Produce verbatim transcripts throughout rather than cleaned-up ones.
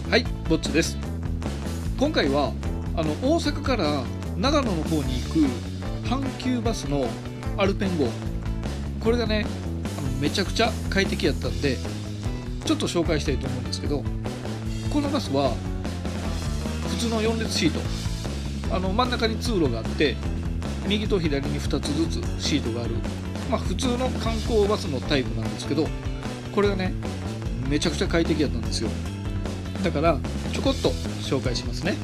はい、ぼっちです。今回はあの大阪から長野の方に行く阪急バスのアルペン号、これがねあのめちゃくちゃ快適やったんでちょっと紹介したいと思うんですけど、このバスは普通のよん列シート、あの真ん中に通路があって右と左にふたつずつシートがある、まあ、普通の観光バスのタイプなんですけど、これがねめちゃくちゃ快適やったんですよ。だからちょこっと紹介しますね。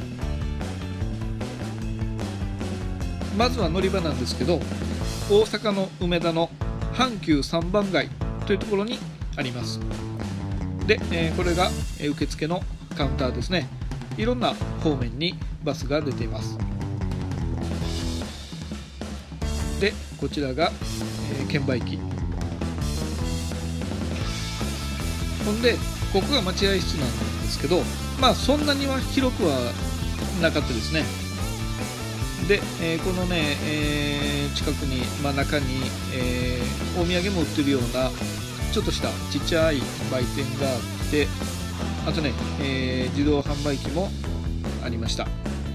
まずは乗り場なんですけど、大阪の梅田の阪急さんばん街というところにあります。で、えー、これが受付のカウンターですね。いろんな方面にバスが出ています。で、こちらが、えー、券売機。ほんでここが待合室なんですけど、まあそんなには広くはなかったですね。で、えー、このね、えー、近くに、まあ、中に、えー、お土産も売ってるようなちょっとしたちっちゃい売店があって、あとね、えー、自動販売機もありました。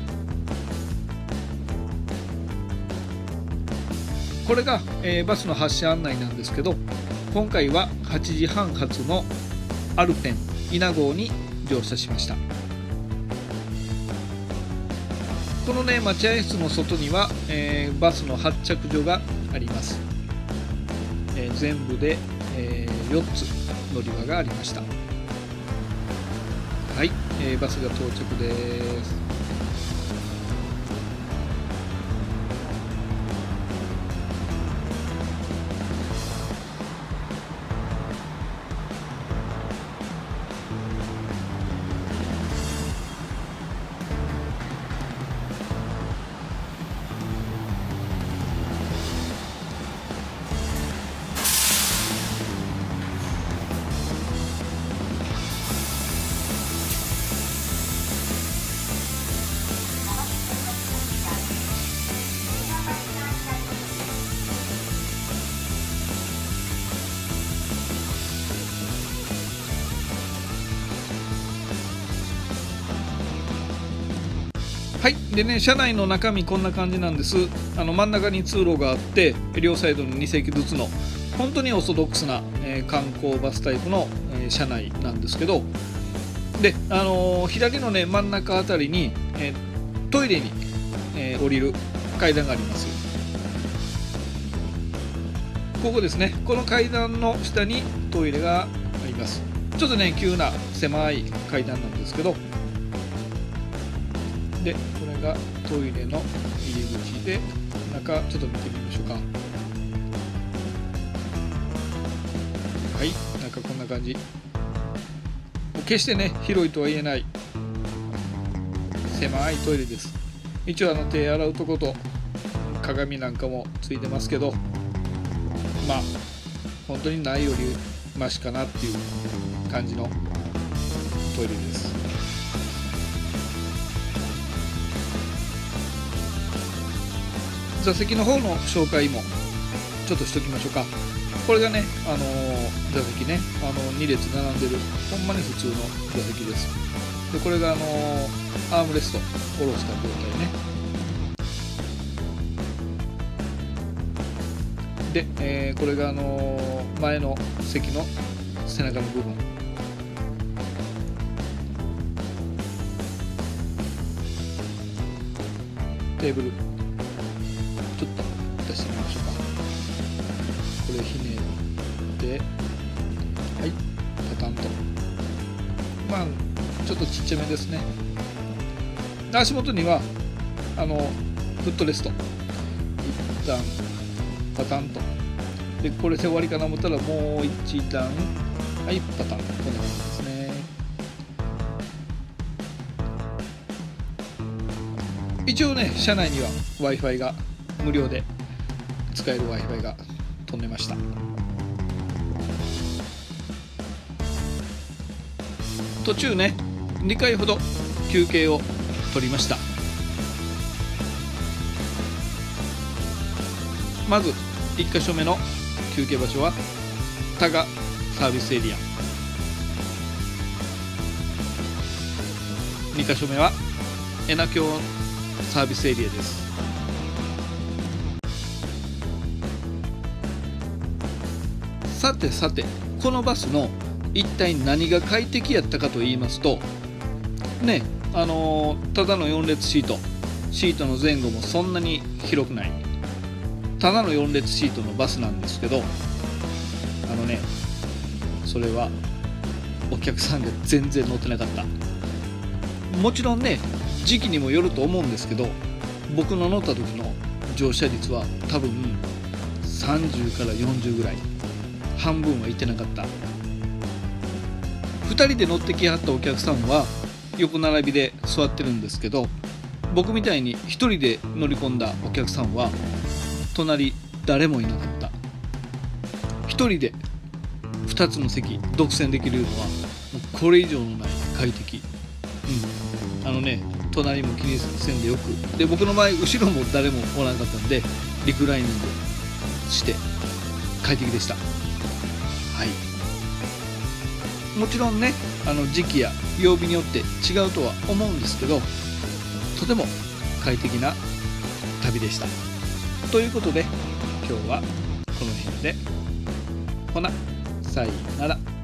これが、えー、バスの発車案内なんですけど、今回ははちじはん発のアルペン伊那号に乗車しました。このね待合室の外には、えー、バスの発着所があります。えー、全部で、えー、よっつ乗り場がありました。はい、えー、バスが到着です。はい、でね、車内の中身こんな感じなんです。あの真ん中に通路があって両サイドにに席ずつの本当にオーソドックスな、えー、観光バスタイプの、えー、車内なんですけど、で、あのー、左のね真ん中あたりに、えー、トイレに、えー、降りる階段があります。ここですね、この階段の下にトイレがあります。ちょっとね急な狭い階段なんですけど、でこれがトイレの入り口で、中ちょっと見てみましょうか。はい、中こんな感じ。決してね広いとは言えない狭いトイレです。一応あの手洗うとこと鏡なんかもついてますけど、まあ本当にないよりマシかなっていう感じのトイレです。座席の方の紹介もちょっとしときましょうか。これがね、あのー、座席ね、あのー、に列並んでるほんまに普通の座席です。でこれが、あのー、アームレスト下ろした状態ね。で、えー、これが、あのー、前の席の背中の部分。テーブルちょっと出してみましょうか。これひねって、はい、パタンと。まあちょっとちっちゃめですね。足元にはあのフットレスト、一旦パタンと。でこれで終わりかな思ったらもう一段、はい、パタン、こんな感じですね。一応ね車内には Wi-Fi が無料で使える Wi-Fi が飛んでました。途中ねにかいほど休憩を取りました。まずいっかしょめの休憩場所は多賀サービスエリア。 にかしょめは恵那峡サービスエリアです。さてさて、このバスの一体何が快適やったかと言いますとね、あのー、ただのよん列シート、シートの前後もそんなに広くない、ただのよん列シートのバスなんですけど、あのね、それはお客さんが全然乗ってなかった。もちろんね、時期にもよると思うんですけど、僕の乗った時の乗車率は多分さんじゅうからよんじゅうぐらい、半分はいってなかった。ふたりで乗ってきはったお客さんは横並びで座ってるんですけど、僕みたいにひとりで乗り込んだお客さんは隣誰もいなかった。ひとりでふたつの席独占できるのはもうこれ以上のない快適。うん、あのね、隣も気にせんでよく、で僕の前後ろも誰もおらなかったんでリクライニングして快適でした。はい、もちろんね、あの時期や曜日によって違うとは思うんですけど、とても快適な旅でした。ということで今日はこの辺で、ほなさいなら。